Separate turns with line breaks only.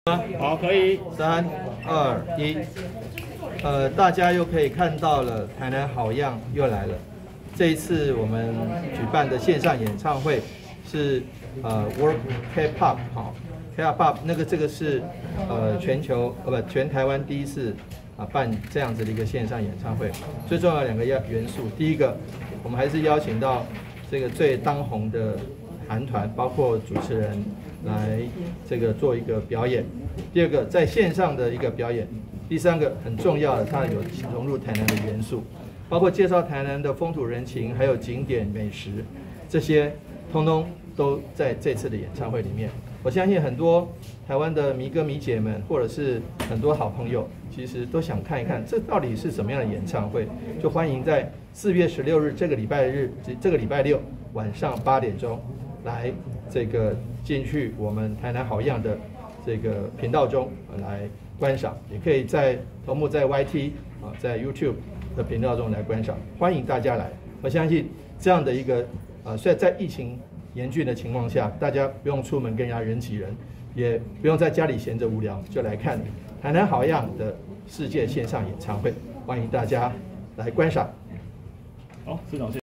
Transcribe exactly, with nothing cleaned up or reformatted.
好，可以，
三、二、一，呃，大家又可以看到了，台南好样又来了。这一次我们举办的线上演唱会是呃 World K-pop 好 K-pop 那个这个是呃全球呃不全台湾第一次啊办这样子的一个线上演唱会。最重要的两个要元素，第一个我们还是邀请到这个最当红的韩团，包括主持人来这个做一个表演。第二个在线上的一个表演。第三个很重要的，它有融入台南的元素，包括介绍台南的风土人情，还有景点美食，这些通通都在这次的演唱会里面。我相信很多台湾的迷哥迷姐们，或者是很多好朋友，其实都想看一看这到底是什么样的演唱会。就欢迎在四月十六日这个礼拜日，这个礼拜六晚上八点钟来这个进去我们台南好样的这个频道中来观赏，也可以在头目在 Y T 啊，在 YouTube 的频道中来观赏，欢迎大家来。我相信这样的一个呃，虽然在疫情严峻的情况下，大家不用出门跟人家人挤人，也不用在家里闲着无聊，就来看台南好样的世界线上演唱会，欢迎大家来观赏。
好，市长谢谢。